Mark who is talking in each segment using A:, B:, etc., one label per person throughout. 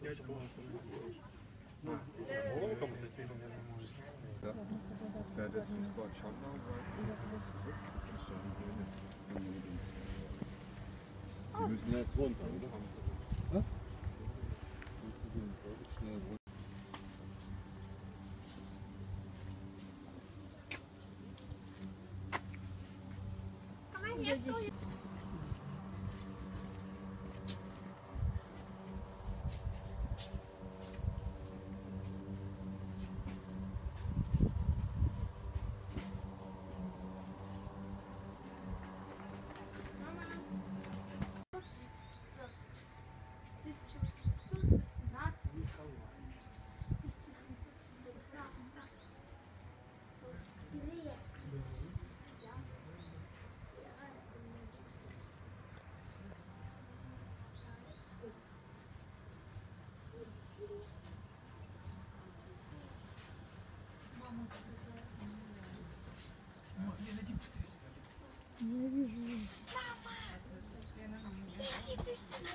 A: Ja. Das wäre jetzt ein Sport schon mal. Wir müssen jetzt runter, oder? Ja? Schnell runter.
B: Я вижу. Мама! Иди ты сюда!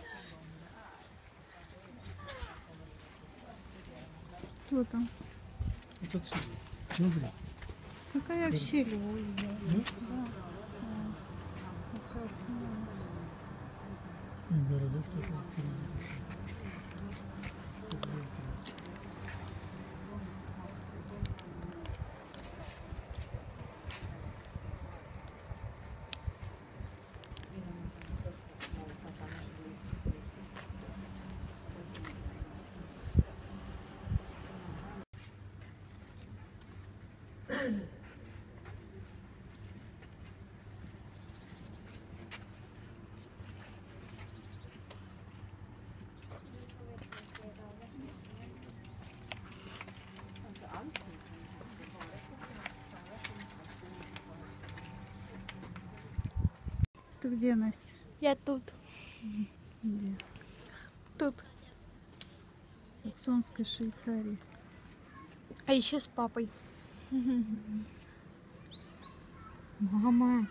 B: Кто там?
C: Вот отсюда. Смотри.
B: Какая в щели увидела? Да, красная.
C: Городок тоже впереди.
B: Ты где, Настя?
D: Я тут.
B: Где?
D: Тут.
B: В Саксонской Швейцарии.
D: А еще с папой.
B: Мама!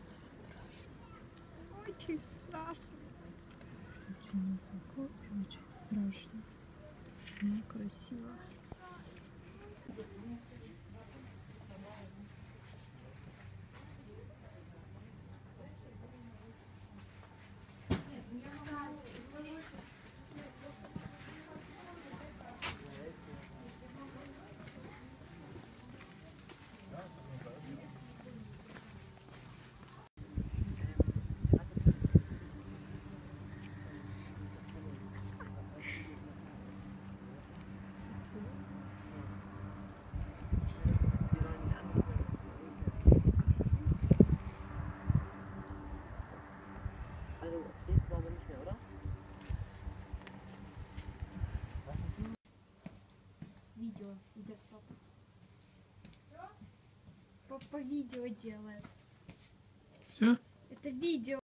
D: Очень страшно.
B: Очень высоко и очень страшно. Но красиво.
D: Видео идет папа. Папа видео делает.
C: Все?
D: Это видео.